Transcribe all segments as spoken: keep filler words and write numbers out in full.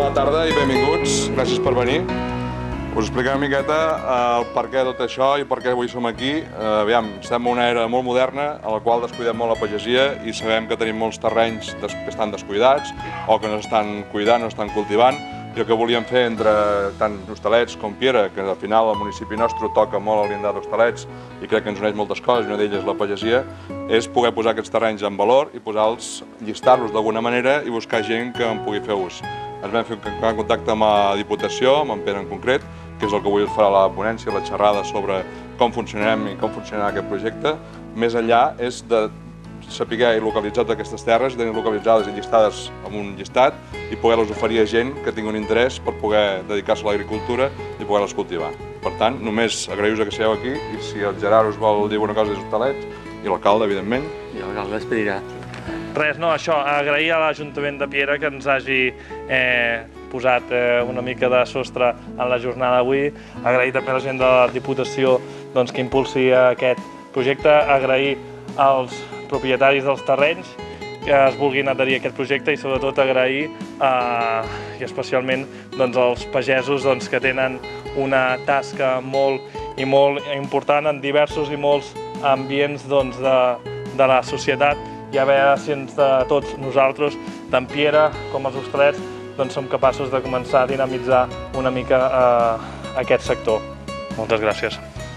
Bona tarda i benvinguts, gràcies per venir. Us explicaré una miqueta el per què tot això i per què avui som aquí. Aviam, estem en una era molt moderna en la qual descuidem molt la pagesia i sabem que tenim molts terrenys que estan descuidats o que no s'estan cuidant, no estan cultivant. I el que volíem fer entre tant Hostalets com Piera, que al final el municipi nostre toca molt el llindar d'Hostalets i crec que ens uneix moltes coses, i una d'elles la pagesia, és poder posar aquests terrenys en valor i posar-los, llistar-los d'alguna manera i buscar gent que en pugui fer ús. Ens vam fer un contacte amb la Diputació, amb en Pere en concret, que és el que avui farà la ponència, la xerrada sobre com funcionarem i com funcionarà aquest projecte. Més enllà és de saber i localitzar totes aquestes terres, tenir localitzades i llistades amb un llistat i poder-les oferir a gent que tingui un interès per poder dedicar-se a l'agricultura i poder-les cultivar. Per tant, només agraïu-vos que sigueu aquí i si el Gerard us vol dir alguna cosa des d'Hostalets, i l'alcalde, evidentment. I l'alcalde es pedirà. Res, no, això, agrair a l'Ajuntament de Piera que ens hagi eh, posat eh, una mica de sostre en la jornada d'avui, agrair també a la gent de la Diputació doncs, que impulsi aquest projecte, agrair als propietaris dels terrenys que es vulguin adherir a aquest projecte i sobretot agrair eh, i especialment doncs, als pagesos doncs, que tenen una tasca molt i molt important en diversos i molts ambients doncs, de, de la societat i a veure si ens, de tots nosaltres, tant Piera com els Hostalets, doncs, som capaços de començar a dinamitzar una mica eh, aquest sector. Moltes gràcies.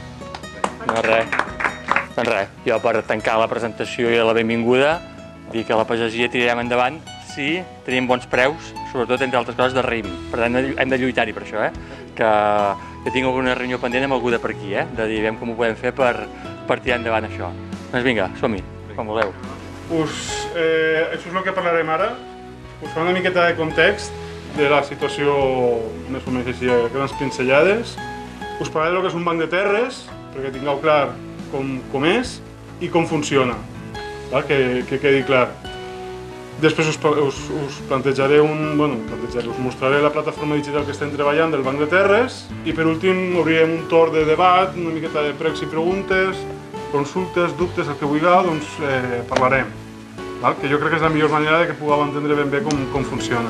No, res. Doncs res, jo per tancar la presentació i la benvinguda, dir que la pagesia tirarem endavant si tenim bons preus, sobretot entre altres coses de raïm. Per tant, hem de lluitar-hi per això, eh? Que, que tinc alguna reunió pendent amb algú de per aquí, eh? De dir, veiem com ho podem fer per, per tirar endavant això. Doncs vinga, som-hi, com voleu. Us, eh, això és el que parlarem ara. Us faré una miqueta de context de la situació, més o menys així, a grans pinzellades. Us parlaré del que és un banc de terres, perquè tingueu clar com, com és i com funciona, val? Que, que quedi clar. Després us, us, us plantejaré un, bueno, plantejaré, us mostraré la plataforma digital que estem treballant del banc de terres i per últim obrirem un torn de debat, una miqueta de pregs i preguntes, consultes, dubtes, el que vulgueu, doncs eh, parlarem. Val? Que jo crec que és la millor manera de que pugueu entendre ben bé com, com funciona.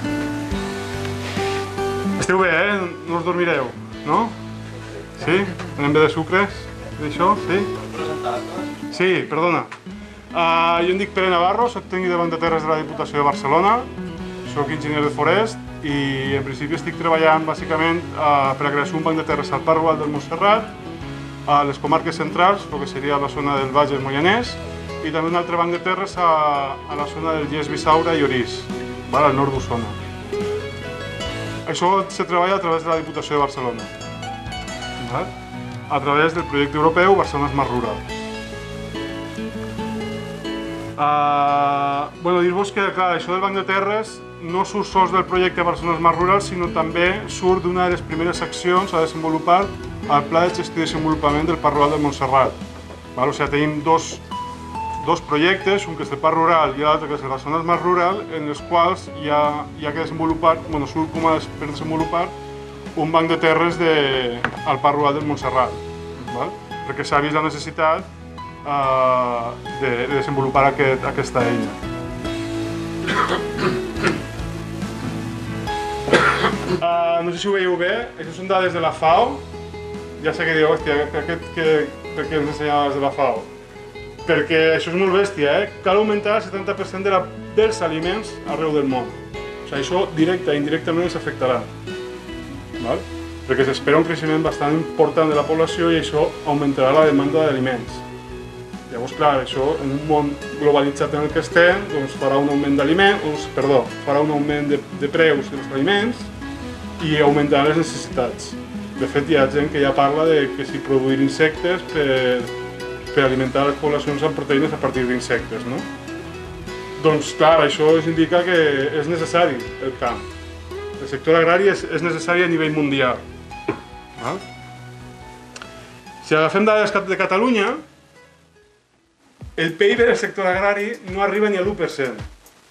Esteu bé, eh? No us dormireu, no? Sí? Tenem bé de sucres? D'això? Sí? Sí, perdona. Uh, jo em dic Pere Navarro, soc tècnic de banc de terres de la Diputació de Barcelona, soc enginyer de forest i en principi estic treballant bàsicament uh, per a crear un banc de terres al Parc Rural del Montserrat, a les comarques centrals, el que seria la zona del Bages Moianès, i també un altre banc de terres a, a la zona del Lles Bisaura i Orís, val? Al nord d'Osona. Això se treballa a través de la Diputació de Barcelona, val? A través del projecte europeu Barcelona Smart Rural. Uh, bueno, dir-vos que clar, això del banc de terres no surt sols del projecte Barcelona Smart Rural, sinó també surt d'una de les primeres accions a desenvolupar al Pla de Gestió i Desenvolupament del Parc Rural del Montserrat. Val? O sigui, tenim dos, dos projectes, un que és el Parc Rural i l'altre que és el Barcelona Smart Rural, en els quals hi ha, hi ha que desenvolupar, bueno, surt com a per desenvolupar un banc de terres de, al Parc Rural del Montserrat, val? Perquè s'ha vist la necessitat uh, de, de desenvolupar aquest, aquesta eina. Uh, no sé si ho veieu bé, aquestes són dades de la FAO. Ja sé que dieu, hòstia, per què, que, per què ens ensenyava de la FAO? Perquè això és molt bèstia, eh? Cal augmentar el setanta per cent de la, dels aliments arreu del món. O sigui, això directe i indirectament ens afectarà. Val? Perquè s'espera un creixement bastant important de la població i això augmentarà la demanda d'aliments. Llavors, clar, això en un món globalitzat en el que estem, doncs farà un augment d'aliments, perdó, farà un augment de, de preus dels aliments i augmentaran les necessitats. De fet, hi ha gent que ja parla de que si produir insectes per, per alimentar les poblacions amb proteïnes a partir d'insectes, no? Doncs, clar, això indica que és necessari el camp. El sector agrari és, és necessari a nivell mundial. Val? Si agafem dades de Catalunya, el P I B del sector agrari no arriba ni a l'u per cent.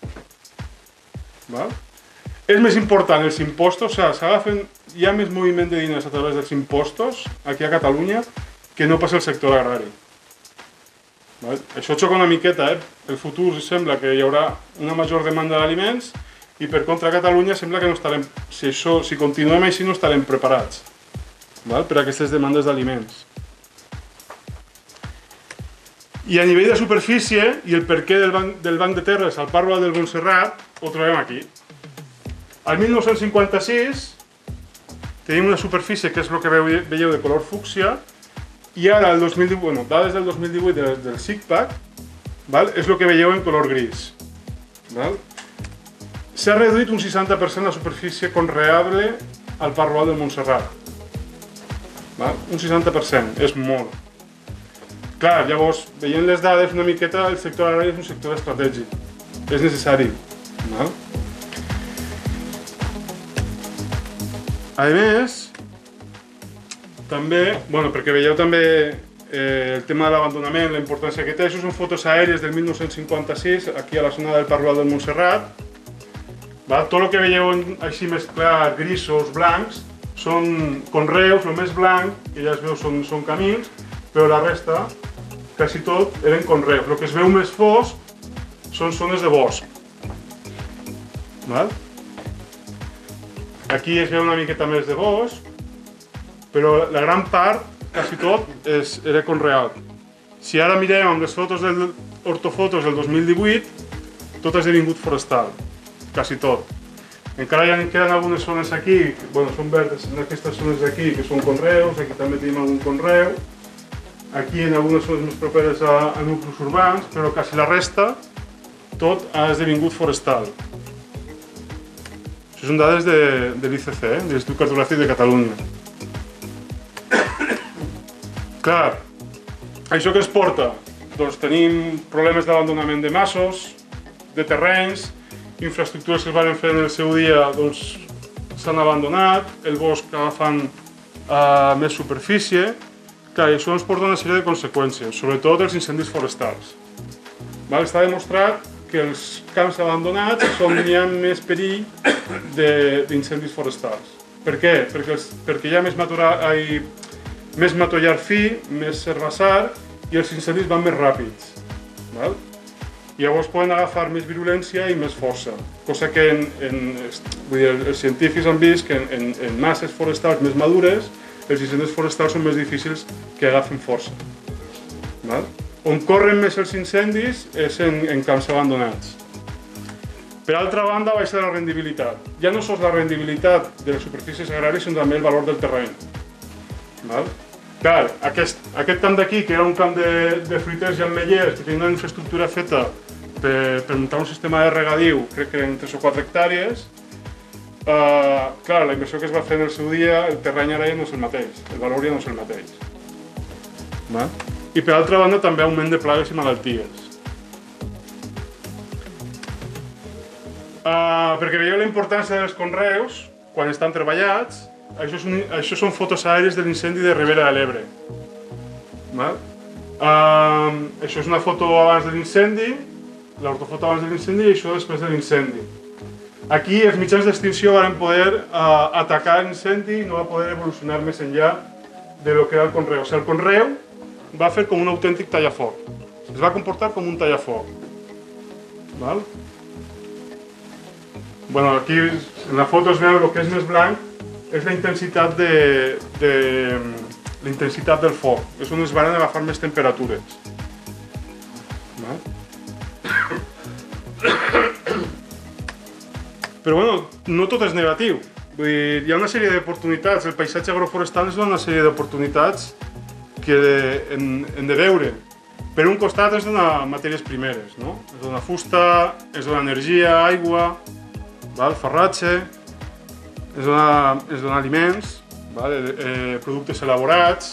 Val? És més important els impostos, o sigui, s'agafen, hi ha més moviment de diners a través dels impostos aquí a Catalunya que no passa el sector agrari. Val? Això xoca una miqueta, eh? El futur sembla que hi haurà una major demanda d'aliments i per contra a Catalunya sembla que no estarem, si, això, si continuem així no estarem preparats, val? Per a aquestes demandes d'aliments. I a nivell de superfície i el perquè del banc, del banc de terres al Parc Rodal del Montserrat ho trobem aquí. Al mil nou-cents cinquanta-sis tenim una superfície que és el que veieu de color fúcsia i ara, el dos mil divuit, bueno, dades del dos mil divuit del, del SICPAC, val? És el que veieu en color gris. S'ha reduït un seixanta per cent la superfície conreable al Parc Rodal del Montserrat. Val? Un seixanta per cent, és molt. Clar, llavors, veient les dades una miqueta, el sector agrari és un sector estratègic. És necessari. Val? A més, també, bueno, perquè veieu també eh, el tema de l'abandonament, la importància que té, això són fotos aèries del mil nou-cents cinquanta-sis, aquí a la zona del Parc Rodal del Montserrat. Val? Tot el que veieu així més clar, grisos, blancs, són conreus, el més blanc, que ja es veu són, són camins, però la resta, quasi tot, eren conreus. El que es veu més fosc són zones de bosc. Val? Aquí es veu una miqueta més de bosc, però la gran part, quasi tot, és, era conreat. Si ara mirem amb les fotos del ortofotos del dos mil divuit, tot ha esdevingut forestal, quasi tot. Encara hi queden algunes zones aquí, bueno, són verdes en aquestes zones d'aquí, que són conreus, aquí també tenim algun conreu, aquí en algunes zones més properes a, a nuclis urbans, però quasi la resta, tot ha esdevingut forestal. Això són dades de, de l'I C C, eh? de l'Institut Cartogràfic de Catalunya. Clar, això què es porta? Doncs tenim problemes d'abandonament de massos, de terrenys, infraestructures que es van fer en el seu dia doncs s'han abandonat, el bosc agafant uh, més superfície. Clar, i això ens porta una sèrie de conseqüències, sobretot els incendis forestals. Val? Està demostrat que els camps abandonats és on hi ha més perill d'incendis forestals. Per què? Perquè, els, perquè hi ha més, matura, ai, més matollar fi, més herbassar i els incendis van més ràpids. Val? I llavors poden agafar més virulència i més força, cosa que en, en, vull dir, els científics han vist que en, en, en masses forestals més madures els incendis forestals són més difícils que agafen força. Val? On corren més els incendis és en, en camps abandonats. Per altra banda, baixa la rendibilitat. Ja no sols la rendibilitat de les superfícies agràries, sinó també el valor del terreny. Val? Clar, aquest, aquest camp d'aquí, que era un camp de, de fruiters i ametllers, que tenia una infraestructura feta per, per muntar un sistema de regadiu, crec que eren tres o quatre hectàrees, uh, clar, la inversió que es va fer en el seu dia, el terreny ara ja no és el mateix, el valor ja no és el mateix. Val? I per altra banda també augment de plagues i malalties. Uh, perquè veieu la importància dels conreus quan estan treballats. Això, és un, això són fotos aèries de l'incendi de Ribera de l'Ebre. Uh, això és una foto abans de l'incendi, l'ortofoto abans de l'incendi i això després de l'incendi. Aquí els mitjans d'extinció van poder uh, atacar l'incendi i no va poder evolucionar més enllà de lo que era el conreu. O sigui, el conreu va fer com un autèntic tallafoc. Es va comportar com un tallafoc. Val? Bueno, aquí en la foto es veu el que és més blanc és la intensitat, de, de, la intensitat del foc. És on es van agafar més temperatures. Val? Però bueno, no tot és negatiu. Vull dir, hi ha una sèrie d'oportunitats. El paisatge agroforestal és una sèrie d'oportunitats que hem, hem de veure. Per un costat ens dona matèries primeres, no? Ens dona fusta, ens dona energia, aigua, val? Farratge, ens dona, ens dona aliments, val? Eh, productes elaborats,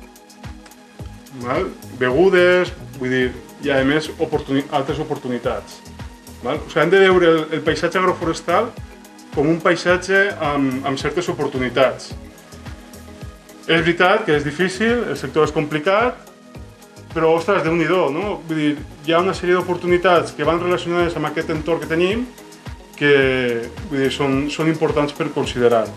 val? Begudes, vull dir, i a més oportuni, altres oportunitats. Val? O sigui, hem de veure el, el paisatge agroforestal com un paisatge amb, amb certes oportunitats. És veritat que és difícil, el sector és complicat, però, ostres, déu-n'hi-do, no? Vull dir, hi ha una sèrie d'oportunitats que van relacionades amb aquest entorn que tenim que vull dir, són, són importants per considerar.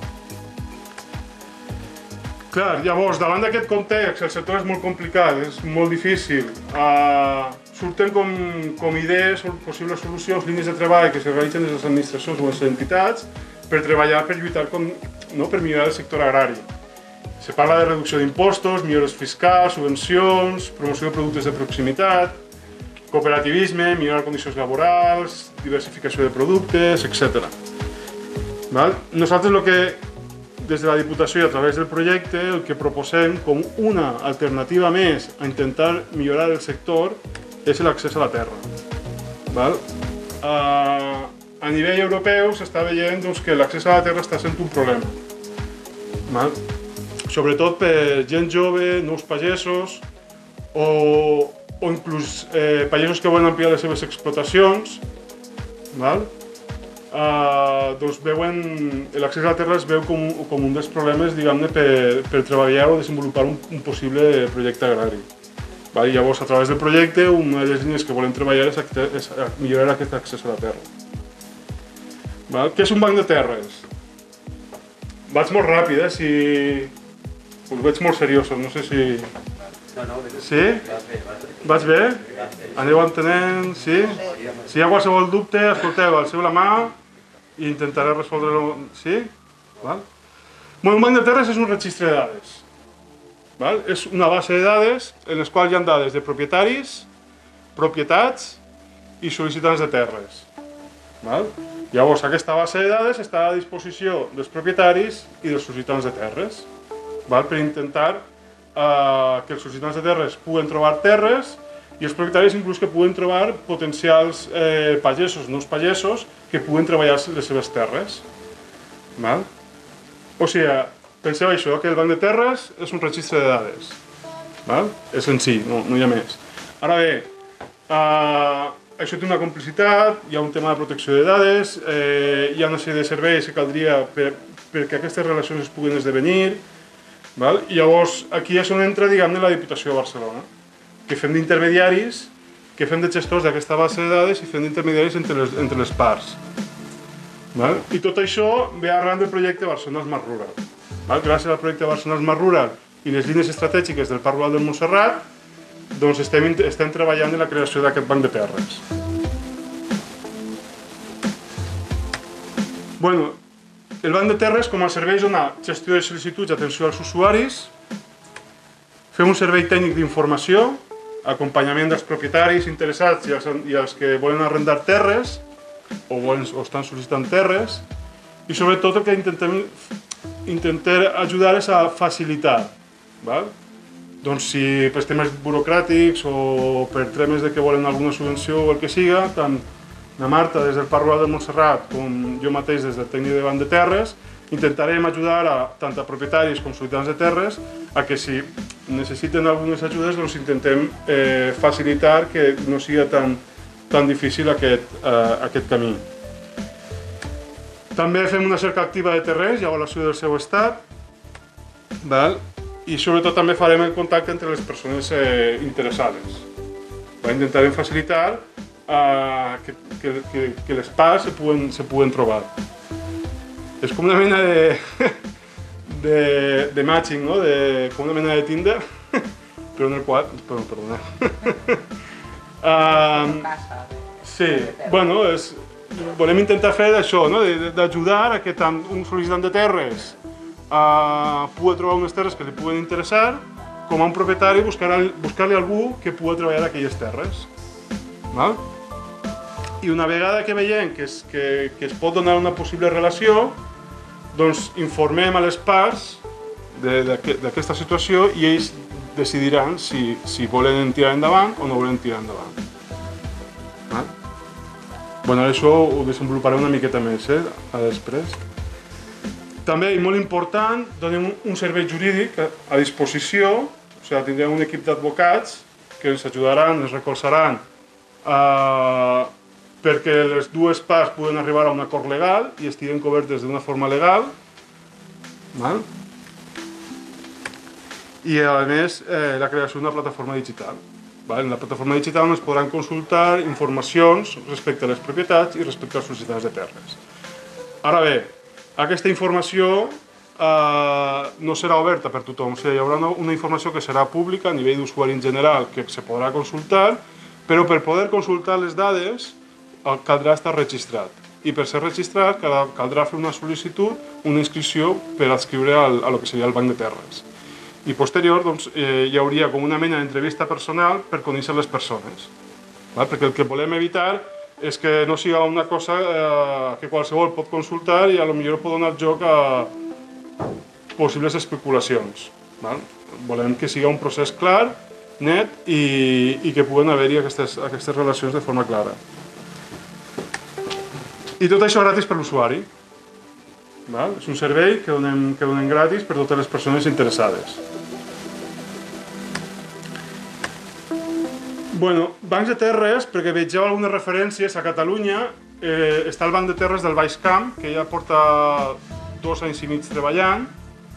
Clar, llavors, davant d'aquest context, el sector és molt complicat, és molt difícil. Uh, surten com, com idees o possibles solucions, línies de treball que es realitzen des de les administracions o les entitats per treballar per lluitar com, no, per millorar el sector agrari. Se parla de reducció d'impostos, millores fiscals, subvencions, promoció de productes de proximitat, cooperativisme, millorar condicions laborals, diversificació de productes, etcètera. Nosaltres el que, des de la Diputació i a través del projecte, el que proposem com una alternativa més a intentar millorar el sector és l'accés a la terra. A nivell europeu s'està veient que l'accés a la terra està sent un problema. Sobretot per gent jove, nous pagesos o inclús pagesos que volen ampliar les seves explotacions. Doncs veuen, l'accés a la terra es veu com un dels problemes, diguem-ne, per treballar o desenvolupar un possible projecte agrari. Llavors, a través del projecte, una de les línies que volem treballar és millorar aquest accés a la terra. Què és un banc de terres? Vaig molt ràpid, eh? Si... Us veig molt seriosos, no sé si... Sí? Vaig bé? Aneu entenent? Sí? Si hi ha qualsevol dubte, escolteu, alceu la mà i intentaré resoldre-ho. Sí? Un banc de terres és un registre de dades. És una base de dades en les quals hi ha dades de propietaris, propietats i sol·licitants de terres. Llavors, aquesta base de dades està a disposició dels propietaris i dels sol·licitants de terres per intentar que els sol·licitants de terres puguen trobar terres i els propietaris inclús que puguen trobar potencials pagesos, nous pagesos, que puguen treballar les seves terres. O sigui, penseu això, que el banc de terres és un registre de dades. És senzill, no hi ha més. Ara bé, això té una complicitat, hi ha un tema de protecció de dades, hi ha una sèrie de serveis que caldria perquè aquestes relacions es puguin esdevenir. Llavors, aquí és on entra, diguem-ne, la Diputació de Barcelona, que fem d'intermediaris, que fem de gestors d'aquesta base de dades i fem d'intermediaris entre les parts. I tot això ve arran del projecte Barcelona Smart Rural. Gràcies al projecte Barcelona Smart Rural i les línies estratègiques del Parc Rural del Montserrat, doncs estem treballant en la creació d'aquest banc de terres. Bueno, el banc de terres com a servei donar gestió de sol·licituds i atenció als usuaris, fem un servei tècnic d'informació, acompanyament dels propietaris interessats i els que volen arrendar terres o estan sol·licitant terres, i sobretot el que intentem ajudar és a facilitar. Doncs si per temes burocràtics o per temes que volen alguna subvenció o el que siga, tant la Marta des del Parc Rural del Montserrat com jo mateix des del tècnic de banc de terres, intentarem ajudar tant a propietaris com sol·licitants de terres a que si necessiten algunes ajudes doncs intentem facilitar que no sigui tan difícil aquest camí. També fem una cerca activa de terrenys i avaluació del seu estat i sobretot també farem el contacte entre les persones interessades. Intentarem facilitar que les parts se puguen trobar. És com una mena de matching, com una mena de Tinder, però en el qual... Perdona. Sí, bueno, volem intentar fer això, d'ajudar a que tant un sol·licitant de terres pugui trobar unes terres que li puguen interessar, com a un propietari buscar-li algú que pugui treballar aquelles terres. I una vegada que veiem que es pot donar una possible relació, doncs informem a les parts d'aquesta situació i ells decidiran si volen tirar endavant o no volen tirar endavant. Això ho desenvoluparé una miqueta més després. També, i molt important, donem un servei jurídic a disposició, o sigui, tindrem un equip d'advocats que ens ajudaran, ens recolzaran perquè les dues parts puguen arribar a un acord legal i estiguen cobertes d'una forma legal. I, a més, la creació d'una plataforma digital. En la plataforma digital es podran consultar informacions respecte a les propietats i respecte als sol·licitants de terres. Ara bé, aquesta informació no serà oberta per tothom. Hi haurà una informació que serà pública a nivell d'usuari en general que se podrà consultar, però per poder consultar les dades caldrà estar registrat. I per ser registrat caldrà fer una sol·licitud, una inscripció per adscriure a lo que seria el Banc de Terres. I posterior hi hauria com una mena d'entrevista personal per conèixer les persones. Perquè el que volem evitar és que no sigui una cosa que qualsevol pot consultar i potser pot donar joc a possibles especulacions. Volem que sigui un procés clar, net i que puguen haver-hi aquestes relacions de forma clara. I tot això gratis per l'usuari. És un servei que donem gratis per a totes les persones interessades. Bueno, bancs de terres, perquè vegeu algunes referències a Catalunya, està el Banc de Terres del Baix Camp, que ja porta dos anys i mig treballant.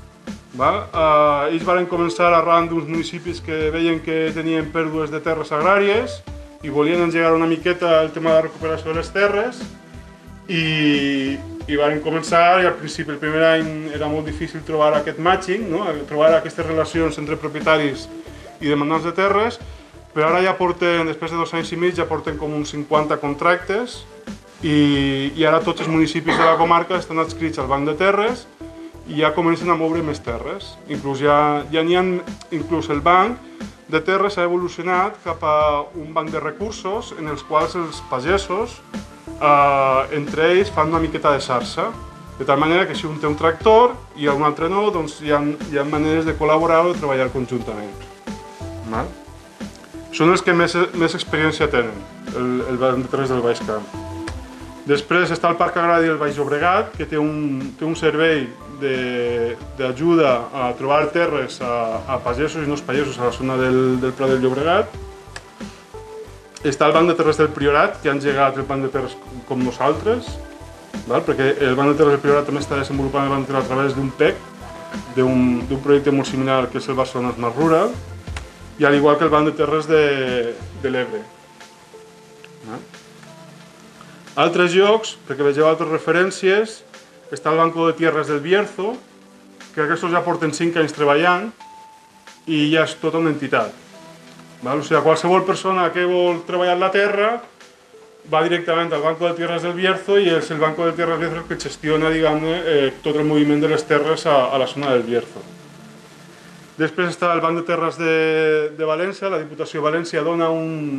Ells van començar arran d'uns municipis que veien que tenien pèrdues de terres agràries i volien engegar una miqueta el tema de la recuperació de les terres i van començar, i al principi, el primer any, era molt difícil trobar aquest matching, trobar aquestes relacions entre propietaris i demandants de terres, però ara ja porten, després de dos anys i mig, ja porten com uns cinquanta contractes i ara tots els municipis de la comarca estan adscrits al Banc de Terres i ja comencen a moure més terres. Inclús ja n'hi ha, inclús el Banc de Terres ha evolucionat cap a un banc de recursos en els quals els pagesos entre ells fan una miqueta de xarxa, de tal manera que si un té un tractor i un altre no, doncs hi ha maneres de col·laborar o de treballar conjuntament. Són els que més experiència tenen, el Banc de Terres del Baix Camp. Després està el Parc Agrari del Baix Llobregat, que té un servei d'ajuda a trobar terres a pagesos i no pagesos a la zona del Pla del Llobregat. Està el Banc de Terres del Priorat, que ha engegat el Banc de Terres com nosaltres, perquè el Banc de Terres del Priorat també està desenvolupant el Banc de Terres a través d'un P E C, d'un projecte molt similar que és el Barcelona Smart Rural, i al igual que el Banc de Terres de l'Ebre. Altres llocs, perquè vegeu altres referències, està el Banco de Tierras del Bierzo, que aquests ja porten cinc anys treballant i ja és tota una entitat. O sigui, qualsevol persona que vol treballar la terra va directament al Banco de Tierras del Bierzo i és el Banco de Tierras del Bierzo que gestiona tot el moviment de les terres a la zona del Bierzo. Després està el Banc de Terres de València. La Diputació de València dona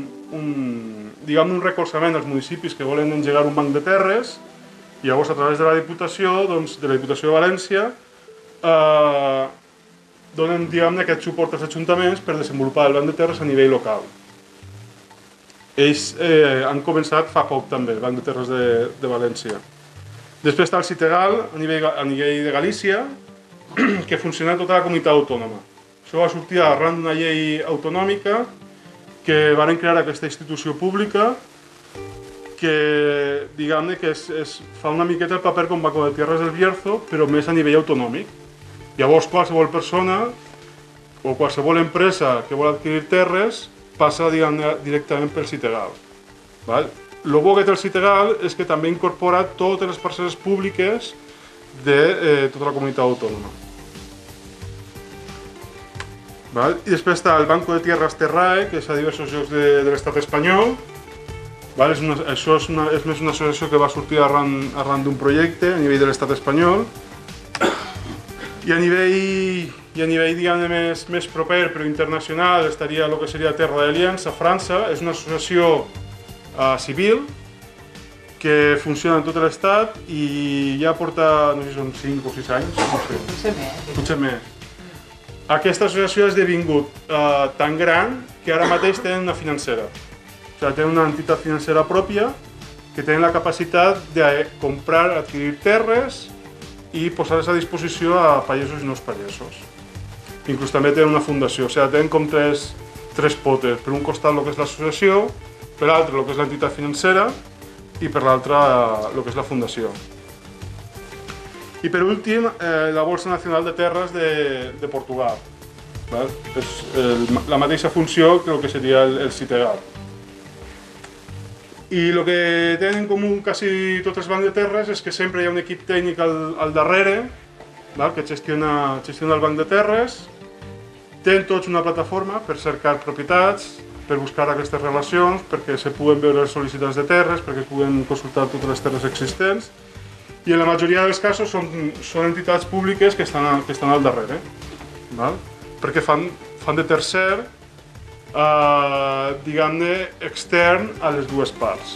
un recolzament als municipis que volen engegar un banc de terres i llavors a través de la Diputació de la Diputació de València donen aquest suport als ajuntaments per desenvolupar el banc de terres a nivell local. Ells han començat fa poc també, el Banc de Terres de València. Després està el Citegal a nivell de Galícia, que funciona en tota la comunitat autònoma. Això va sortir arran d'una llei autonòmica que van crear aquesta institució pública que, diguem-ne, que fa una miqueta el paper com Banco de Tierras del Bierzo, però més a nivell autonòmic. Llavors, qualsevol persona o qualsevol empresa que vol adquirir terres passa directament pel Citegal. El bo que té el Citegal és que també incorpora totes les parcel·les públiques de tota la comunitat autònoma. I després està el Banco de Tierras Terrae, que és a diversos llocs de l'estat espanyol. Això és més una associació que va sortir arran d'un projecte a nivell de l'estat espanyol. I a nivell, diguem-ne, més proper però internacional estaria el que seria Terra d'Aliens a França. És una associació civil que funciona en tot l'estat i ja porta, no sé si són cinc o sis anys, no sé. Potser més. Potser més. Aquesta associació ha esdevingut tan gran que ara mateix tenen una financera. O sigui, tenen una entitat financera pròpia que tenen la capacitat de comprar, adquirir terres i posar-les a disposició a pagesos i no pagesos. Inclús també tenen una fundació, o sigui, tenen com tres potes. Per un costat el que és l'associació, per l'altre el que és l'entitat financera i per l'altre el que és la fundació. I per últim, la Bolsa Nacional de Terres de Portugal. És la mateixa funció que el que seria el Citegal. I el que tenen en comú quasi tots els bancs de terres és que sempre hi ha un equip tècnic al darrere que gestiona el banc de terres. Tenen tots una plataforma per cercar propietats, per buscar aquestes relacions, perquè se puguen veure els sol·licitants de terres, perquè puguen consultar totes les terres existents, i en la majoria dels casos són, són entitats públiques que estan, que estan al darrere, val? Perquè fan, fan de tercer, eh, diguem-ne, extern a les dues parts.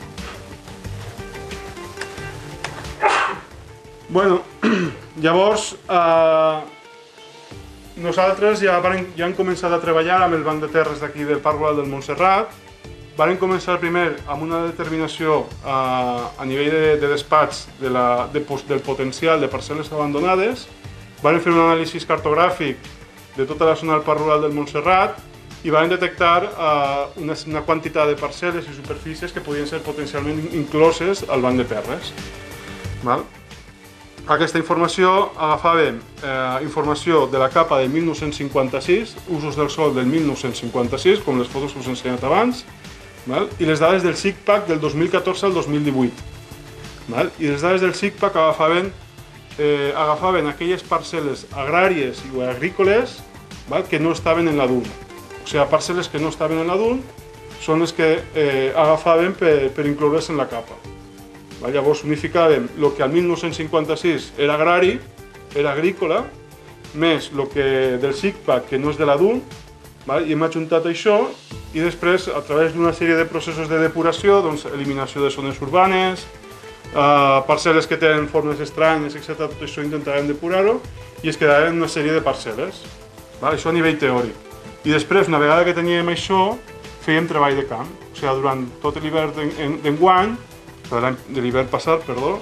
Bueno, llavors, eh, nosaltres ja, van, ja hem començat a treballar amb el Banc de Terres d'aquí del Parc Rural del Montserrat. Vam començar primer amb una determinació eh, a nivell de, de despatx de la, de, del potencial de parcel·les abandonades. Vam fer un anàlisi cartogràfic de tota la zona del Parc Rural del Montserrat i vam detectar eh, una, una quantitat de parcel·les i superfícies que podien ser potencialment incloses al Banc de Terres. Val? Aquesta informació agafàvem eh, informació de la capa del mil nou-cents cinquanta-sis, usos del sòl del mil nou-cents cinquanta-sis, com les fotos que us he ensenyat abans, val? I les dades del SICPAC del dos mil catorze al dos mil divuit. Val? I les dades del SICPAC agafaven, eh, agafaven aquelles parcel·les agràries i agrícoles, val? Que no estaven en la D U N. O sigui, parcel·les que no estaven en la D U N són les que eh, agafaven per, per incloure's en la capa. Llavors unificàvem el que al mil nou-cents cinquanta-sis era agrari, era agrícola, més el que del SICPAC, que no és de la D U N, i hem ajuntat això i després, a través d'una sèrie de processos de depuració, doncs, eliminació de zones urbanes, eh, parcel·les que tenen formes estranyes, etcètera, tot això intentarem depurar-ho i es quedaven una sèrie de parcel·les. Això a nivell teòric. I després, una vegada que teníem això, fèiem treball de camp. O sigui, durant tot l'hivern d'enguany, de l'hivern passat, perdó,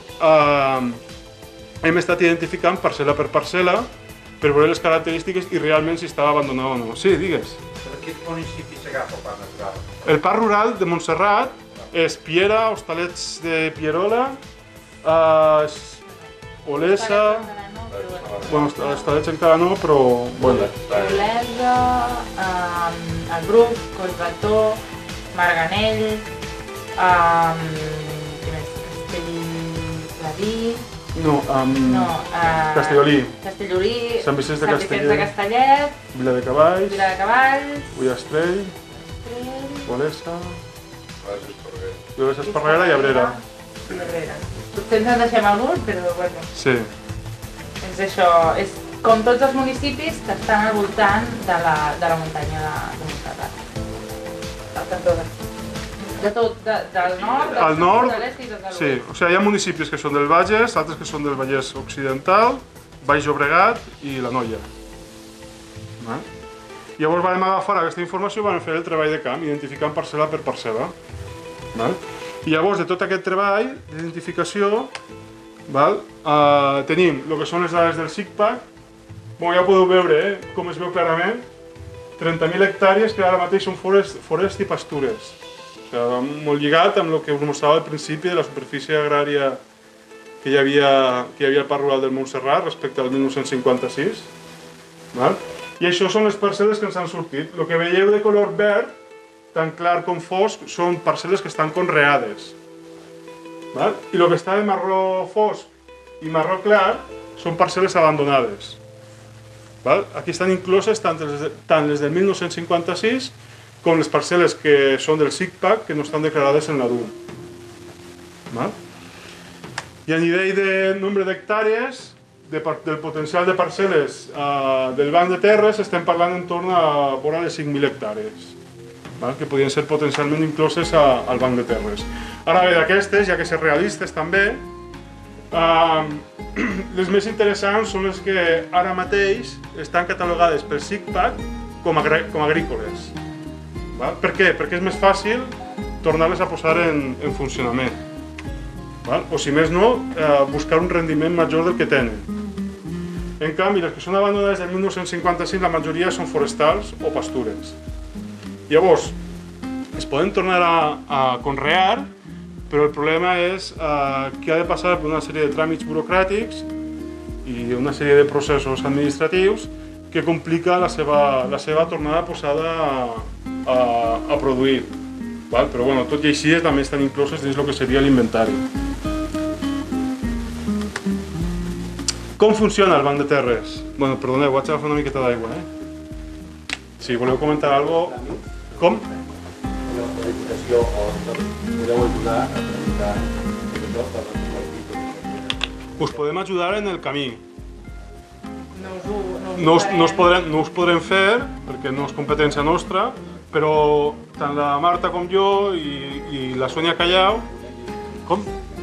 eh, hem estat identificant parcel·la per parcel·la per veure les característiques i realment si estava abandonada o no. Sí, digues. Per quin municipi s'agafa el Parc Natural? El Parc Rural de Montserrat és Piera, Hostalets de Pierola, eh, Olesa... Bueno, Hostalets encara no, però... Bueno. Olesa, eh, el Bruc, Collbató, Marganell... Eh, Castellví... No, um, no uh, Castellolí. Castellolí, Sant Vicenç de Sant Vicenç de Castellet, Vila de Cavalls, Vila de Cavalls, Ullastrell, Olesa, Olesa Esparreguera i Abrera. I Abrera. Potser ens en deixem algun, però bueno. Sí. És això, és com tots els municipis que estan al voltant de la, de la muntanya de, de Montserrat. Al cantó de... De tot, de, del nord, del al sud, nord, de l'est i de l'oest. Sí, o sigui, hi ha municipis que són del Bages, altres que són del Vallès Occidental, Baix Llobregat i la Noia. Eh? Llavors vam agafar aquesta informació i vam fer el treball de camp, identificant parcel·la per parcel·la. Val? I llavors, de tot aquest treball d'identificació, val, eh, tenim el que són les dades del SICPAC. Bon, ja ho podeu veure, eh, com es veu clarament, trenta mil hectàrees que ara mateix són forest, forest i pastures. O sigui, molt lligat amb el que us mostrava al principi de la superfície agrària que hi havia, que hi havia al Parc Rural del Montserrat respecte al mil nou-cents cinquanta-sis. Val? I això són les parcel·les que ens han sortit. El que veieu de color verd, tan clar com fosc, són parcel·les que estan conreades. Val? I el que està de marró fosc i marró clar són parcel·les abandonades. Val? Aquí estan incloses tant les, tant les del mil nou-cents cinquanta-sis com les parcel·les que són del SICPAC, que no estan declarades en la D U N. I a nivell de nombre d'hectàrees, de, del potencial de parcel·les eh, del Banc de Terres, estem parlant en torn a vora les cinc mil hectàrees, val? Que podien ser potencialment incloses a, al Banc de Terres. Ara bé, d'aquestes, ja que ser realistes també, eh, les més interessants són les que ara mateix estan catalogades pel SICPAC com, agr com agrícoles. Val? Per què? Perquè és més fàcil tornar-les a posar en, en funcionament. Val? O si més no, eh, buscar un rendiment major del que tenen. En canvi, les que són abandonades del mil nou-cents cinquanta-cinc, la majoria són forestals o pastures. Llavors, es poden tornar a, a conrear, però el problema és eh, que ha de passar per una sèrie de tràmits burocràtics i una sèrie de processos administratius que complica la seva, la seva tornada posada a, a, a produir. Val? Però bueno, tot i així també estan incloses dins el que seria l'inventari. Com funciona el Banc de Terres? Bueno, perdoneu, vaig agafar una miqueta d'aigua, eh? Si voleu comentar alguna cosa... Com? La Diputació o podeu ajudar a tramitar això per reconvertir. Us podem ajudar en el camí. No us, ho, no us, No us, no, us farem. podrem, no us podrem fer, perquè no és competència nostra, però tant la Marta com jo i, i la Sònia Callau, com?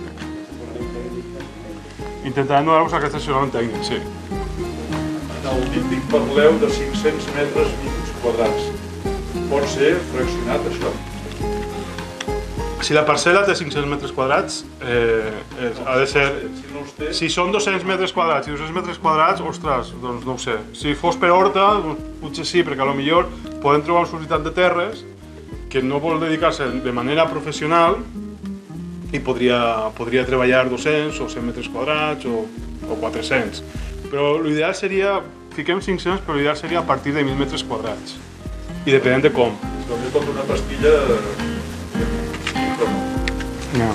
Intentarem donar-vos aquest assessorament tècnic, sí. En el típic parleu de cinc-cents metres mínims quadrats. Pot ser fraccionat, això? Si la parcel·la té cinc-cents metres quadrats, eh, és, ha de ser... Si no els té, Si són dos-cents metres quadrats i dos-cents metres quadrats, ostres, doncs no ho sé. Si fos per horta, doncs potser sí, perquè potser podem trobar una societat de terres que no vol dedicar-se de manera professional i podria, podria treballar dos-cents o cent metres quadrats o, o quatre-cents. Però l'ideal seria, fiquem cinc-cents, però l'ideal seria a partir de mil metres quadrats. I depenent de com. doncs és com una pastilla... No.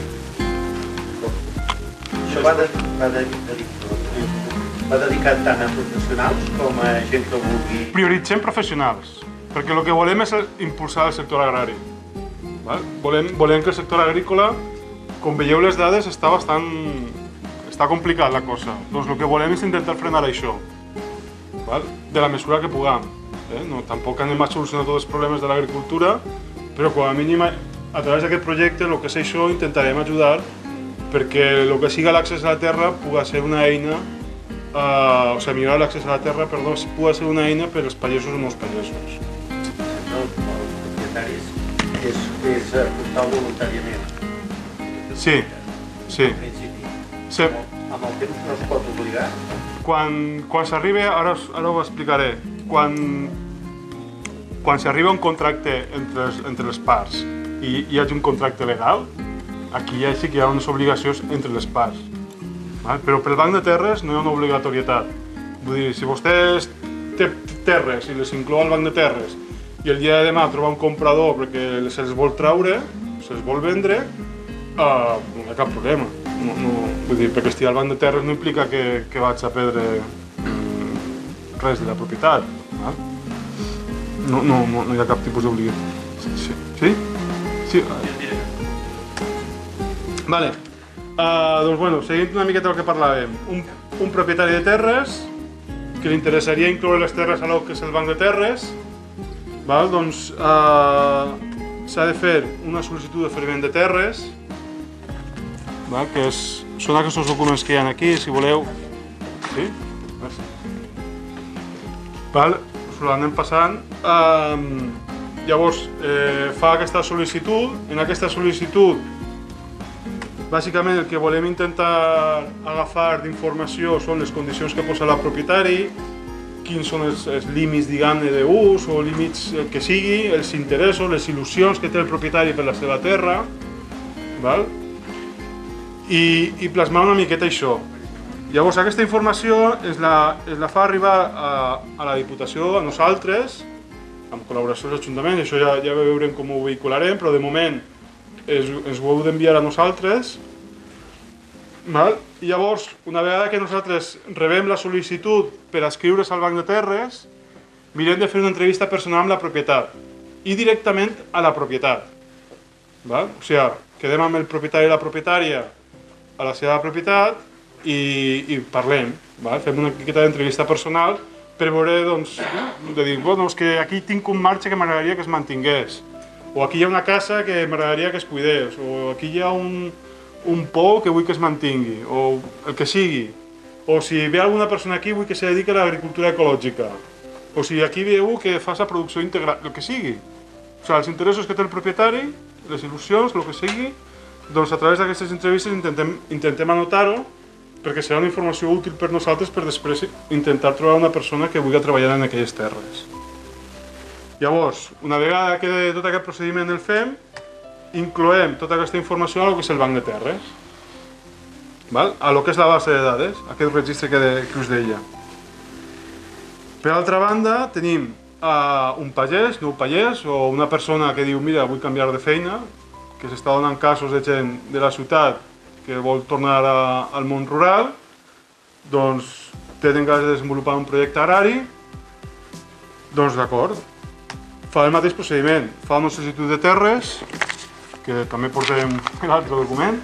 Això va, de, va, de, de, va dedicat tant a professionals com a gent que vulgui... Prioritzem professionals, perquè el que volem és impulsar el sector agrari. Val? Volem, volem que el sector agrícola, com veieu les dades, està bastant... està complicat la cosa. Doncs el que volem és intentar frenar això, val? De la mesura que puguem. Eh? No, tampoc anem a solucionar tots els problemes de l'agricultura, però com a mínim a través d'aquest projecte, el que és això, intentarem ajudar perquè el que siga l'accés a la terra pugui ser una eina, eh, o sigui, millorar l'accés a la terra, perdó, pugui ser una eina per als pagesos o no els pagesos. No, els propietaris és, és aportar voluntàriament. Sí, sí. En principi. sí. Amb el temps no es pot obligar. Quan, quan s'arriba, ara, us- ara ho explicaré, quan, quan s'arriba a un contracte entre, les- entre les parts i hi hagi un contracte legal, aquí ja sí que hi ha unes obligacions entre les parts. Val? Però pel banc de terres no hi ha una obligatorietat. Vull dir, si vostè té terres i les inclou al banc de terres i el dia de demà troba un comprador perquè se'ls vol traure, se'ls vol vendre, uh, no hi ha cap problema. No, no, vull dir, perquè estigui al banc de terres no implica que, que vaig a perdre mm, res de la propietat. Val? No, no, no, no hi ha cap tipus d'obligació. Sí? Sí? Sí? Sí. Vale. Uh, doncs bueno, seguint una miqueta el que parlàvem. Un, un propietari de terres que li interessaria incloure les terres a lo que és el banc de terres, val? Doncs uh, s'ha de fer una sol·licitud d'oferiment de terres, val? Que és, són aquests documents que hi ha aquí, si voleu. Sí? Gràcies. Val? Us ho anem passant. Um, llavors, eh, fa aquesta sol·licitud. En aquesta sol·licitud, bàsicament el que volem intentar agafar d'informació són les condicions que posa la propietari, quins són els, els límits, diguem-ne, d'ús o límits el que sigui, els interessos, les il·lusions que té el propietari per la seva terra, val? I, i plasmar una miqueta això. Llavors, aquesta informació es la, es la fa arribar a, a la Diputació, a nosaltres, amb col·laboració dels ajuntaments, això ja, ja veurem com ho vehicularem, però de moment es, es ho heu d'enviar a nosaltres. Val? I llavors, una vegada que nosaltres rebem la sol·licitud per escriure's al banc de terres, mirem de fer una entrevista personal amb la propietat i directament a la propietat. Val? O sigui, quedem amb el propietari i la propietària a la seva propietat i, i parlem. Val? Fem una miqueta d'entrevista personal per veure, doncs, de dir, bueno, és que aquí tinc un marge que m'agradaria que es mantingués, o aquí hi ha una casa que m'agradaria que es cuidés, o aquí hi ha un, un pou que vull que es mantingui, o el que sigui. O si ve alguna persona aquí vull que se dediqui a l'agricultura ecològica. O si aquí veieu que fas la producció integral, el que sigui. O sigui, els interessos que té el propietari, les il·lusions, el que sigui, doncs a través d'aquestes entrevistes intentem, intentem anotar-ho, perquè serà una informació útil per nosaltres per després intentar trobar una persona que vulgui treballar en aquelles terres. Llavors, una vegada que tot aquest procediment el fem, incloem tota aquesta informació a lo que és el banc de terres, val? A lo que és la base de dades, aquest registre que, de, que us deia. Per altra banda, tenim uh, un pagès, nou pagès, o una persona que diu, mira, vull canviar de feina, que s'està donant casos de gent de la ciutat que vol tornar a, al món rural, doncs tenen ganes de desenvolupar un projecte agrari, doncs d'acord. fa el mateix procediment. Fa una sol·licitud de terres, que també portem l'altre document.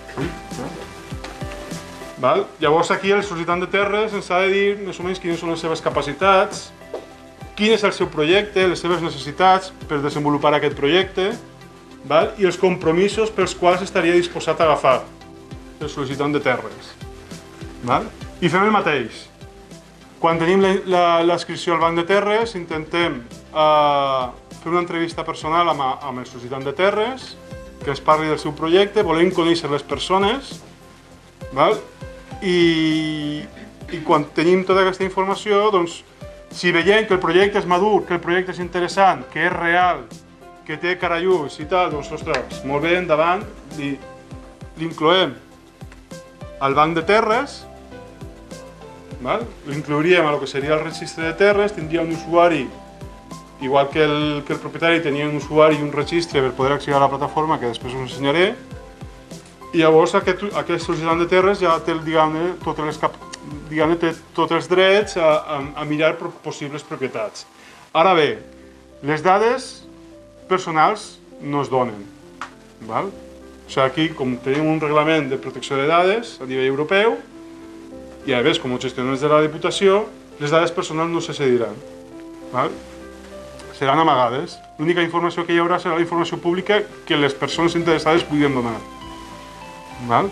Val? Llavors aquí el sol·licitant de terres ens ha de dir més o menys quines són les seves capacitats, quin és el seu projecte, les seves necessitats per desenvolupar aquest projecte, val? I els compromisos pels quals estaria disposat a agafar el sol·licitant de terres. Val? I fem el mateix. Quan tenim l'inscripció al banc de terres, intentem eh, fer una entrevista personal amb, amb el sol·licitant de terres, que ens parli del seu projecte, volem conèixer les persones, val? I, i quan tenim tota aquesta informació, doncs, si veiem que el projecte és madur, que el projecte és interessant, que és real, que té carallús i tal, doncs, ostres, molt bé, endavant, l'incloem al banc de terres, l'inclouríem a lo que seria el registre de terres, tindria un usuari, igual que el, que el propietari tenia un usuari i un registre per poder accedir a la plataforma, que després us ensenyaré, i llavors aquest, aquest sol·licitant de terres ja té, diguem-ne, totes les cap... diguem-ne, té tots els drets a, a, a mirar possibles propietats. Ara bé, les dades personals no es donen. Val? O sigui, aquí, com tenim un reglament de protecció de dades a nivell europeu, i a més, com a gestioners de la Diputació, les dades personals no se cediran. Val? Seran amagades. L'única informació que hi haurà serà la informació pública que les persones interessades puguin donar. Val?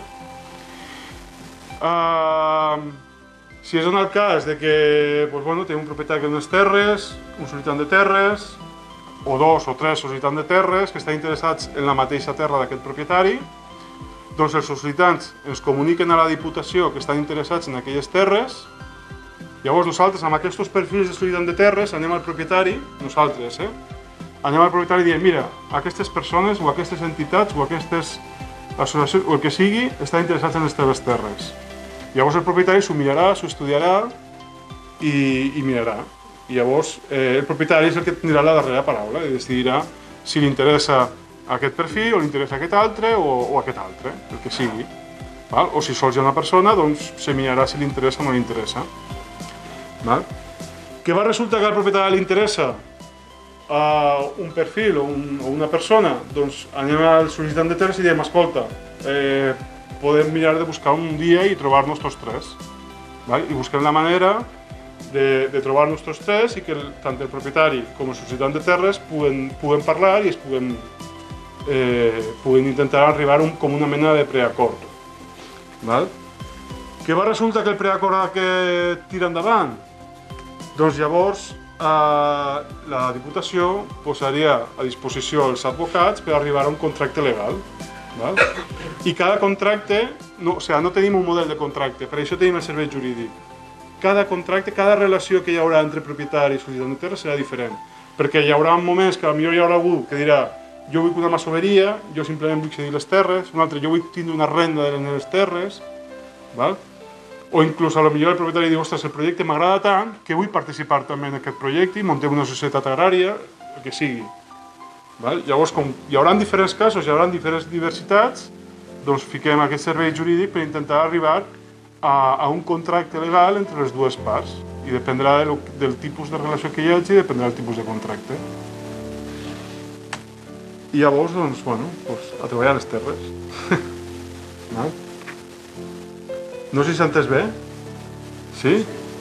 Uh, si es dona el cas de que pues, bueno, té un propietari que té unes terres, un sol·licitant de terres, o dos o tres sol·licitants de terres que estan interessats en la mateixa terra d'aquest propietari, doncs els sol·licitants ens comuniquen a la Diputació que estan interessats en aquelles terres. Llavors nosaltres, amb aquests perfils de sol·licitants de terres, anem al propietari, nosaltres, eh? anem al propietari i diem, mira, aquestes persones o aquestes entitats o aquestes associacions o el que sigui estan interessats en les teves terres. Llavors el propietari s'ho mirarà, s'ho estudiarà i, i mirarà. I llavors eh, el propietari és el que tindrà la darrera paraula i decidirà si li interessa aquest perfil o li interessa aquest altre o, o aquest altre, el que sigui. Val? O si sols hi ha una persona, doncs se mirarà si li interessa o no li interessa. Val? Que va resultar que al propietari li interessa uh, un perfil o, un, o una persona, doncs anem al sol·licitant de terres i diem, escolta, eh, podem mirar de buscar un dia i trobar-nos tots tres. Val? I busquem la manera de, de trobar-nos tots tres i que el, tant el propietari com el sol·licitant de terres puguen, puguen parlar i es puguen, eh, puguen intentar arribar un, com una mena de preacord. Val? Que va resultar que el preacord ha que tira endavant? Doncs llavors eh, la Diputació posaria a disposició els advocats per arribar a un contracte legal. Val? I cada contracte, no, o sigui, no tenim un model de contracte, per això tenim el servei jurídic. Cada contracte, cada relació que hi haurà entre propietari i sol·licitant de terra serà diferent, perquè hi haurà moments que potser hi haurà algú que dirà jo vull una masoveria, jo simplement vull cedir les terres, un altre jo vull tindre una renda de les terres, val? O inclús potser el propietari diu, ostres, el projecte m'agrada tant que vull participar també en aquest projecte i muntem una societat agrària, el que sigui. Val? Llavors, com hi haurà diferents casos, hi haurà diferents diversitats, doncs fiquem aquest servei jurídic per intentar arribar a, a un contracte legal entre les dues parts. I dependrà del, del tipus de relació que hi hagi i dependrà del tipus de contracte. I llavors, doncs, bueno, doncs, a treballar les terres. No? No sé si s'ha entès bé? Sí?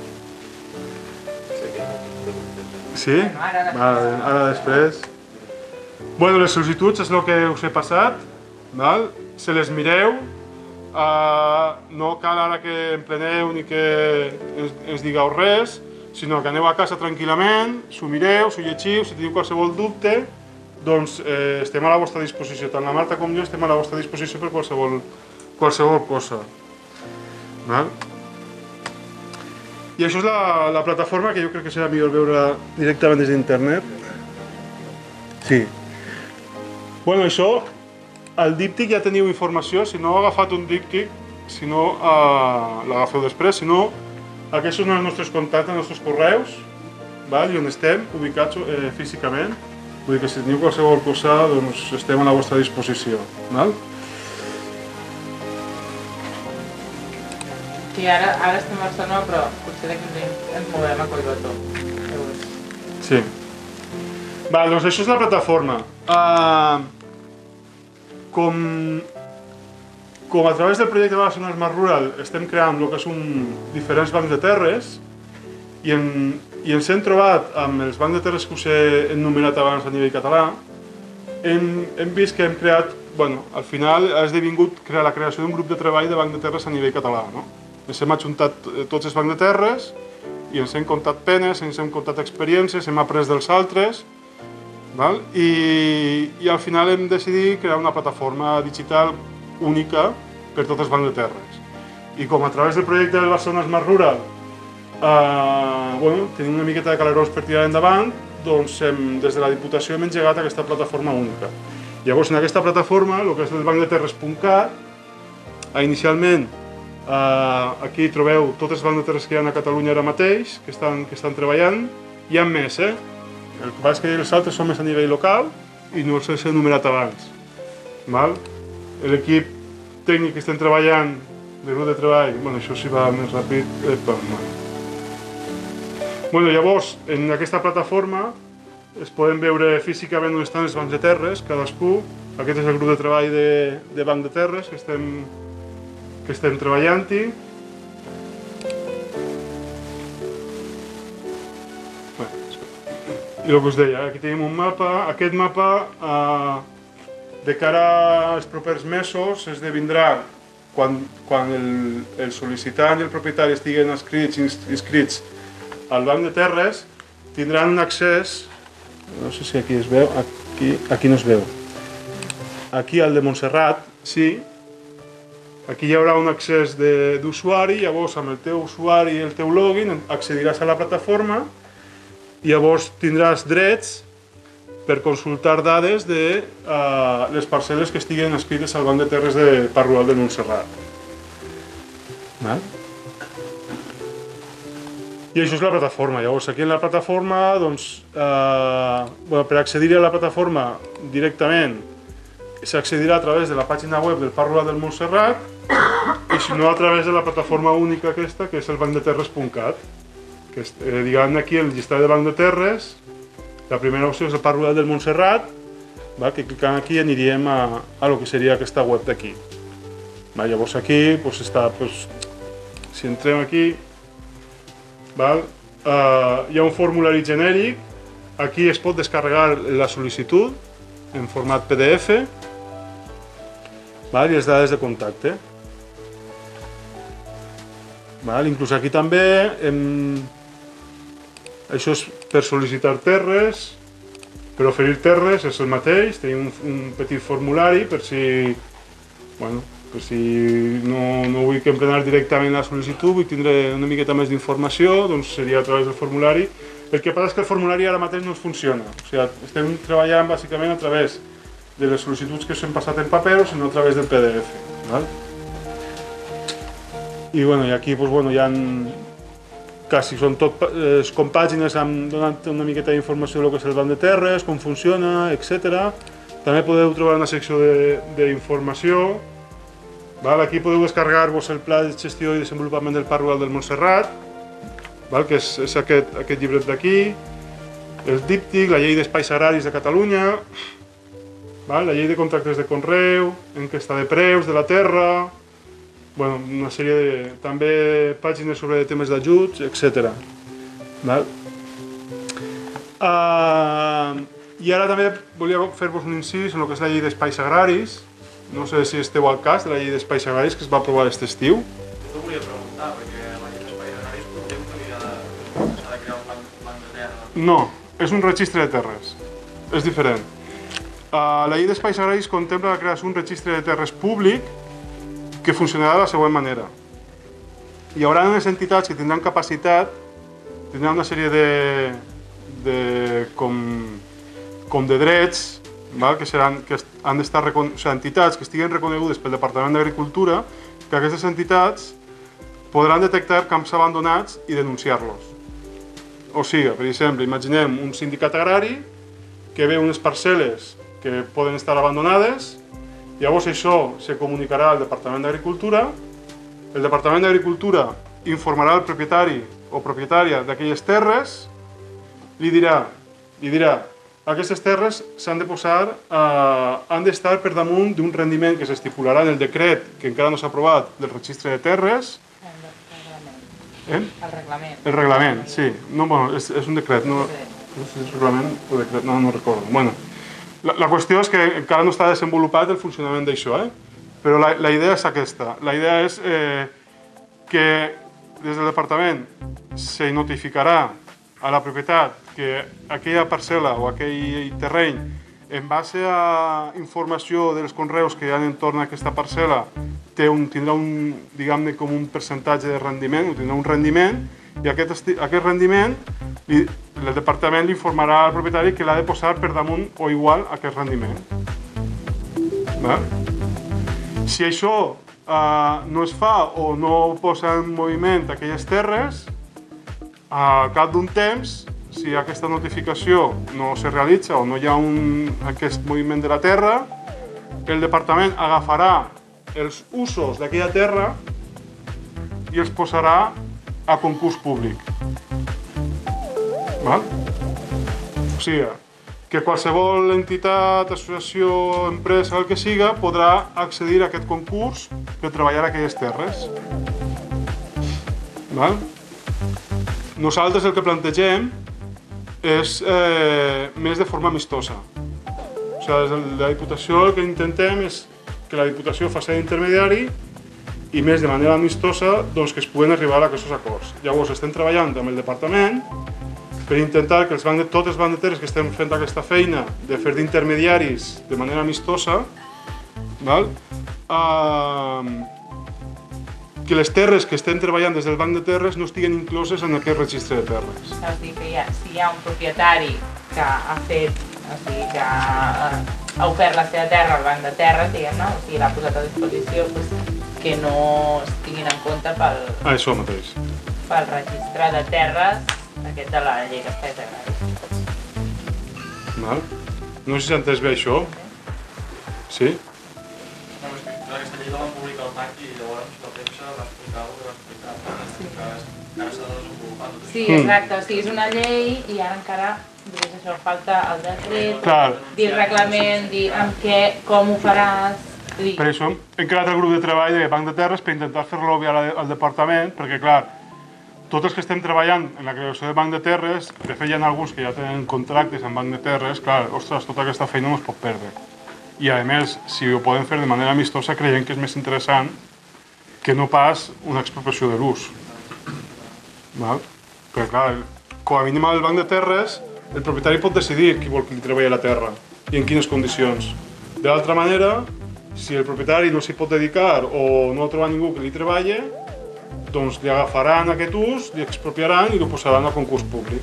Sí? Vale, ara després... Bueno, les sol·licituds és el que us he passat, val? Se les mireu, uh, no cal ara que empleneu ni que ens, ens digueu res, sinó que aneu a casa tranquil·lament, s'ho mireu, s'ho llegiu, si teniu qualsevol dubte, doncs eh, estem a la vostra disposició, tant la Marta com jo estem a la vostra disposició per qualsevol, qualsevol cosa. Val? I això és la, la plataforma que jo crec que serà millor veure directament des d'internet. Sí. Bueno, això, al díptic ja teniu informació, si no heu agafat un díptic, si no uh, l'agafeu després, si no, aquests són els nostres contactes, els nostres correus, val? I on estem ubicats eh, físicament. Vull dir que si teniu qualsevol cosa, doncs estem a la vostra disposició. Val? Sí, ara, ara estem a Barcelona, però potser d'aquí ens movem a Collbató. Sí. Va, doncs això és la plataforma. Uh, com, com a través del projecte Barcelona Smart Rural estem creant el que són diferents bancs de terres i, en, i ens hem trobat amb els bancs de terres que us he enumerat abans a nivell català, hem, hem vist que hem creat, bueno, al final ha esdevingut crear la creació d'un grup de treball de banc de terres a nivell català, no? Ens hem ajuntat tots els bancs de terres i ens hem comptat penes, ens hem comptat experiències, hem après dels altres. Val? I, I al final hem decidit crear una plataforma digital única per tots els bancs de terres. I com a través del projecte del Barcelona Smart Rural eh, bueno, tenim una miqueta de calerons per tirar endavant, doncs hem, des de la Diputació hem engegat aquesta plataforma única. Llavors en aquesta plataforma, el que és el banc de terres punt cat, eh, inicialment eh, aquí trobeu tots els bancs de terres que hi ha a Catalunya ara mateix, que estan, que estan treballant, hi ha més, eh? El que passa és que els altres són més a nivell local i no els he enumerat abans. L'equip tècnic que estem treballant, de grup de treball, bueno, això sí va més ràpid. Epa, bueno, llavors, en aquesta plataforma es poden veure físicament on estan els bancs de terres, cadascú. Aquest és el grup de treball de, de banc de terres que estem, que estem treballant-hi. I el que us deia, aquí tenim un mapa. Aquest mapa, eh, de cara als propers mesos, esdevindrà quan, quan el, el sol·licitant i el propietari estiguen inscrits, inscrits al banc de terres, tindran un accés, no sé si aquí es veu, aquí, aquí no es veu, aquí al de Montserrat, sí, aquí hi haurà un accés d'usuari, llavors amb el teu usuari i el teu login accediràs a la plataforma. Llavors tindràs drets per consultar dades de uh, les parcel·les que estiguen escrites al banc de terres de Parc Rural de Montserrat. Val? I això és la plataforma. Llavors aquí en la plataforma, doncs, uh, bueno, per accedir a la plataforma directament s'accedirà a través de la pàgina web del Parc Rural del Montserrat i si no a través de la plataforma única aquesta, que és el banc de terres punt cat. Que eh, diguem aquí el llistat de banc de terres, la primera opció és el Parc Rural del Montserrat, va, que clicant aquí aniríem a, a lo que seria aquesta web d'aquí. Llavors aquí pues, està, pues, si entrem aquí, val, eh, hi ha un formulari genèric, aquí es pot descarregar la sol·licitud en format P D F val, i les dades de contacte. Val, inclús aquí també hem... Això és per sol·licitar terres, per oferir terres és el mateix, tenim un, un petit formulari per si, bueno, per si no, no vull que emplenar directament la sol·licitud, vull tindre una miqueta més d'informació, doncs seria a través del formulari. El que passa és que el formulari ara mateix no funciona, o sigui, estem treballant bàsicament a través de les sol·licituds que s'han passat en paper o sinó a través del P D F. Val? I, bueno, i aquí doncs, bueno, hi ha quasi són tot eh, com pàgines amb donant una miqueta d'informació del que és el banc de terres, com funciona, etcètera. També podeu trobar una secció d'informació. Aquí podeu descarregar-vos el Pla de Gestió i Desenvolupament del Parc Rural del Montserrat, val? Que és, és aquest, aquest llibret d'aquí, el díptic, la llei d'espais agraris de Catalunya, val? La llei de contractes de conreu, enquesta de preus de la terra, bueno, una sèrie de també pàgines sobre temes d'ajuts, etcètera. Uh, I ara també volia fer-vos un incís en el que és la llei d'espais agraris. No sé si esteu al cas de la llei d'espais agraris que es va aprovar aquest estiu. Jo volia preguntar, perquè la llei d'espais agraris contempla que s'ha de crear un banc de terra. No, és un registre de terres, és diferent. Uh, la llei d'espais agraris contempla la creació d'un registre de terres públic que funcionarà de la següent manera. Hi haurà unes entitats que tindran capacitat, tindran una sèrie de, de, com, com de drets, val? Que, seran, que han d'estar o sigui, entitats que estiguen reconegudes pel Departament d'Agricultura, que aquestes entitats podran detectar camps abandonats i denunciar-los. O sigui, per exemple, imaginem un sindicat agrari que ve unes parcel·les que poden estar abandonades. Llavors això se comunicarà al Departament d'Agricultura, el Departament d'Agricultura informarà el propietari o propietària d'aquelles terres, li dirà, li dirà aquestes terres s'han de posar, eh, han d'estar per damunt d'un rendiment que s'estipularà en el decret, que encara no s'ha aprovat, del registre de terres. El reglament. El reglament, sí. No, bueno, és, és un decret, no, no sé si és reglament o decret, no, no recordo. Bueno, la, la qüestió és que encara no està desenvolupat el funcionament d'això, eh? Però la, la idea és aquesta. La idea és eh, que des del departament se notificarà a la propietat que aquella parcel·la o aquell terreny, en base a informació dels conreus que hi ha entorn a aquesta parcel·la, té un, tindrà un, diguem-ne, com un percentatge de rendiment, o tindrà un rendiment, i aquest, aquest rendiment li, el departament li informarà al propietari que l'ha de posar per damunt o igual a aquest rendiment. Va? Si això eh, no es fa o no posa en moviment aquelles terres, al cap d'un temps, si aquesta notificació no se realitza o no hi ha un, aquest moviment de la terra, el departament agafarà els usos d'aquella terra i els posarà a concurs públic. Val? O sigui, que qualsevol entitat, associació, empresa, el que siga, podrà accedir a aquest concurs per treballar aquelles terres. Val? Nosaltres el que plantegem és eh, més de forma amistosa. O sigui, des de la Diputació el que intentem és que la Diputació faci d'intermediari i més de manera amistosa doncs, que es puguen arribar a aquests acords. Llavors estem treballant amb el departament per intentar que els banc de, tots els bancs de terres que estem fent aquesta feina de fer d'intermediaris de manera amistosa, val? Uh, que les terres que estem treballant des del banc de terres no estiguen incloses en aquest registre de terres. Cal dir que hi ha, si hi ha un propietari que ha fet, o sigui, que ha, ha ofert la seva terra al banc de terres, diguem-ne, o sigui, l'ha posat a disposició, doncs, que no es tinguin en compte pel, ah, això mateix. Pel registre de terres aquest de la llei d'espais agraris. Val? No sé si s'ha entès bé això. Sí? Aquesta llei la van publicar al M A C i llavors la premsa va explicar el que va explicar. Encara s'ha de desenvolupar tot això. Sí, exacte. O sigui, és una llei i ara encara, digués això, falta el decret, Clar. dir el reglament, dir amb què, com ho faràs... Dir... Per això hem creat el grup de treball de Banc de Terres per intentar fer-lo bé al departament, perquè, clar, tots els que estem treballant en la creació de Banc de Terres, de fet hi ha alguns que ja tenen contractes amb Banc de Terres, clar, ostres, tota aquesta feina no es pot perdre. I, a més, si ho podem fer de manera amistosa, creiem que és més interessant que no pas una expropiació de l'ús. Perquè, clar, com a mínim al Banc de Terres, el propietari pot decidir qui vol que li treballi la terra i en quines condicions. De l'altra manera, si el propietari no s'hi pot dedicar o no troba ningú que li treballi, doncs li agafaran aquest ús, li expropiaran i ho posaran a concurs públic.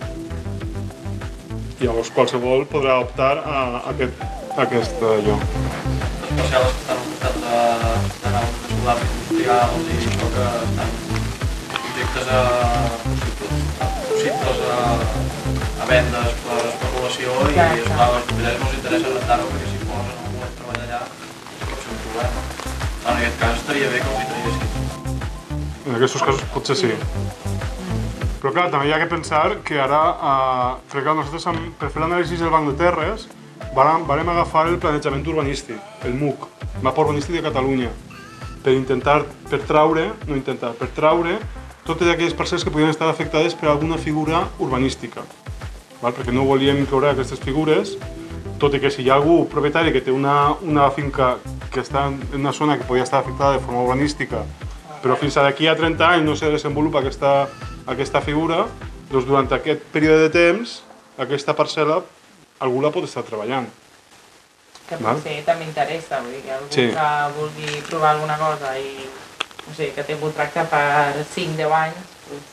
Llavors qualsevol podrà optar a aquest, a aquest allò. Especial els que estan al costat de naus de solars industrials i això que estan objectes a possibles a, a vendes per especulació i és clar, als propietaris no els interessa rentar-ho perquè si posen o volen treballar allà pot ser un problema. En aquest cas estaria bé que els hi traguessin. En aquests casos potser sí. Però clar, també hi ha que pensar que ara, eh, crec que nosaltres per fer l'anàlisi del Banc de Terres vam, vam agafar el planejament urbanístic, el M U C, Mapa Urbanístic de Catalunya, per intentar, per traure, no intentar, per traure totes aquelles parcel·les que podien estar afectades per alguna figura urbanística. Val? Perquè no volíem incloure aquestes figures, tot i que si hi ha algú propietari que té una, una finca que està en una zona que podia estar afectada de forma urbanística, però fins a d'aquí a trenta anys no se desenvolupa aquesta, aquesta figura, doncs durant aquest període de temps, aquesta parcel·la, algú la pot estar treballant. Que potser també interessa, vull dir que algú sí. que vulgui provar alguna cosa i no sé, que té un contracte per cinc deu anys. Doncs...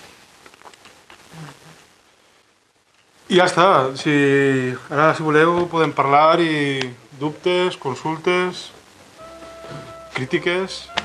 I ja està. Si, ara, si voleu, podem parlar i dubtes, consultes, crítiques...